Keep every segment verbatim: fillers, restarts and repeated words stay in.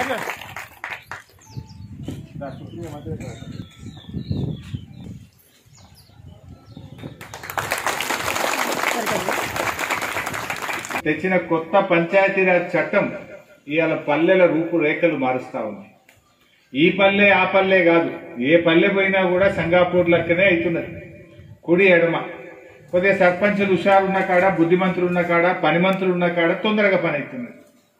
తెచ్చిన కొత్త పంచాయతీరాజ్ చట్టం ఇవాళ పల్లెల రూపురేఖలు మారుస్తా ఉంది. ఈ పల్లె ఆ పల్లె కాదు, ఏ పల్లె పోయినా కూడా సంగాపూర్ లెక్కనే అవుతున్నది. కుడి ఎడమ కొద్దిగా సర్పంచులు హుషారున్న కాడ, బుద్ధిమంతులు ఉన్న కాడ, పనిమంతులు ఉన్న కాడ తొందరగా పని అవుతున్నది.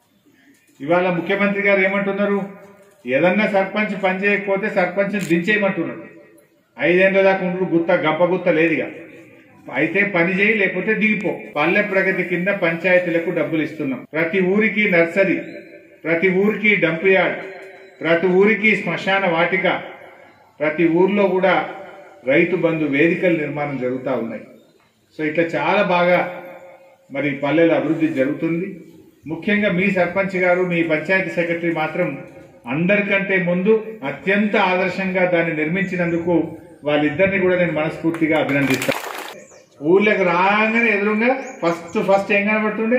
ఇవాళ ముఖ్యమంత్రి గారు ఏమంటున్నారు, ఏదన్నా సర్పంచ్ పని చేయకపోతే సర్పంచ్ దించేయమంటున్నారు. ఐదేళ్ల దాకా ఉండు గుత్త గంప గుత్త లేదుగా, అయితే పని చేయి లేకపోతే దిగిపో. పల్లె ప్రగతి కింద పంచాయతీలకు డబ్బులు ఇస్తున్నాం. ప్రతి ఊరికి నర్సరీ, ప్రతి ఊరికి డంప్ యార్డ్, ప్రతి ఊరికి శ్మశాన వాటిక, ప్రతి ఊర్లో కూడా రైతు బంధు వేదికల నిర్మాణం జరుగుతూ ఉన్నాయి. సో ఇట్లా చాలా బాగా మరి పల్లెల అభివృద్ధి జరుగుతుంది. ముఖ్యంగా మీ సర్పంచ్ గారు, మీ పంచాయతీ సెక్రటరీ మాత్రం అందరికంటే ముందు అత్యంత ఆదర్శంగా దాన్ని నిర్మించినందుకు వాళ్ళిద్దరిని కూడా నేను మనస్ఫూర్తిగా అభినందిస్తాను. ఊళ్ళకి రాగానే ఎదురుగా ఫస్ట్ ఫస్ట్ ఏం కనబడుతుండే,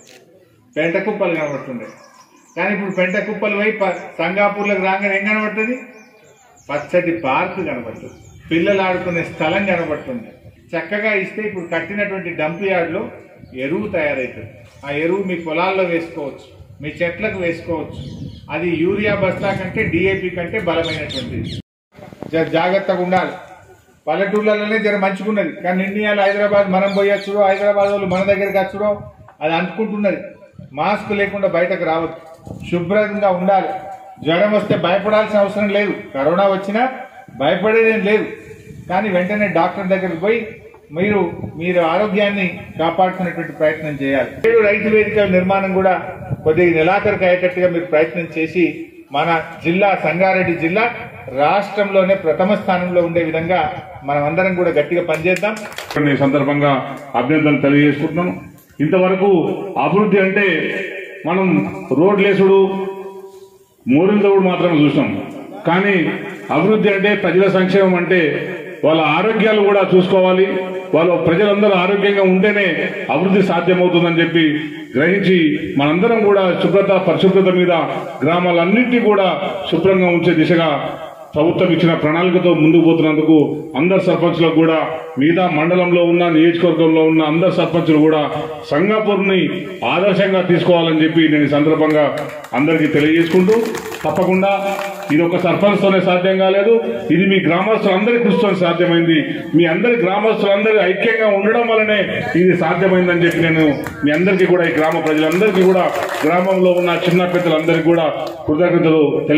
పెంట కుప్పలు కనబడుతుండే. కానీ ఇప్పుడు పెంట కుప్పలు పోయి సంగాపూర్లకు రాగానే ఏం కనబడుతుంది, పచ్చటి పార్కు కనబడుతుంది, పిల్లలు ఆడుకునే స్థలం కనబడుతుంది. చక్కగా ఇస్తే ఇప్పుడు కట్టినటువంటి డంప్ యార్డ్లో ఎరువు తయారవుతుంది. ఆ ఎరువు మీ పొలాల్లో వేసుకోవచ్చు, మీ చెట్లకు వేసుకోవచ్చు. అది యూరియా బస్తా కంటే డిఏపి కంటే బలమైనటువంటిది. జాగ్రత్తగా ఉండాలి. పల్లెటూళ్ళలోనే జర మంచుకున్నది, కానీ ఇండియాలో హైదరాబాద్ మనం పోయొచ్చుడో, హైదరాబాద్ వాళ్ళు మన దగ్గరికి వచ్చుడో అది అనుకుంటున్నది. మాస్క్ లేకుండా బయటకు రావద్దు, శుభ్రంగా ఉండాలి. జ్వరం వస్తే భయపడాల్సిన అవసరం లేదు, కరోనా వచ్చినా భయపడేదేం లేదు. కానీ వెంటనే డాక్టర్ దగ్గరికి పోయి మీరు మీరు ఆరోగ్యాన్ని కాపాడుకునేటువంటి ప్రయత్నం చేయాలి. ఏడు రైతు వేదికల నిర్మాణం కూడా కొద్దిగా నెలాఖరికి అయ్యేటట్టుగా మీరు ప్రయత్నం చేసి మన జిల్లా సంగారెడ్డి జిల్లా రాష్ట్రంలోనే ప్రథమ స్థానంలో ఉండే విధంగా మనం అందరం కూడా గట్టిగా పనిచేద్దాం. ఈ సందర్భంగా అభినందనలు తెలియజేసుకుంటున్నాను. ఇంతవరకు అభివృద్ధి అంటే మనం రోడ్లేసుడు, మోరిల్దవుడు మాత్రమే చూసాం. కానీ అభివృద్ధి అంటే ప్రజల సంక్షేమం అంటే వాళ్ళ ఆరోగ్యాలు కూడా చూసుకోవాలి. వాళ్ళు ప్రజలందరూ ఆరోగ్యంగా ఉంటేనే అభివృద్ధి సాధ్యమవుతుందని చెప్పి గ్రహించి మనందరం కూడా శుభ్రత పరిశుభ్రత మీద గ్రామాలన్నింటినీ కూడా శుభ్రంగా ఉంచే దిశగా ప్రభుత్వం ఇచ్చిన ప్రణాళికతో ముందుకు పోతున్నందుకు అందరు సర్పంచులకు కూడా, మిగతా మండలంలో ఉన్న నియోజకవర్గంలో ఉన్న అందరు సర్పంచులు కూడా సంగాపూర్ని ఆదర్శంగా తీసుకోవాలని చెప్పి నేను ఈ సందర్భంగా అందరికీ తెలియజేసుకుంటూ, తప్పకుండా ఇది ఒక సర్పంచ్తోనే సాధ్యం కాలేదు, ఇది మీ గ్రామస్తులందరి కృషితో సాధ్యమైంది. మీ అందరి గ్రామస్తులందరూ ఐక్యంగా ఉండడం వల్లనే ఇది సాధ్యమైందని చెప్పి నేను మీ అందరికీ కూడా, ఈ గ్రామ ప్రజలందరికీ కూడా, గ్రామంలో ఉన్న చిన్న పెద్దలందరికీ కూడా కృతజ్ఞతలు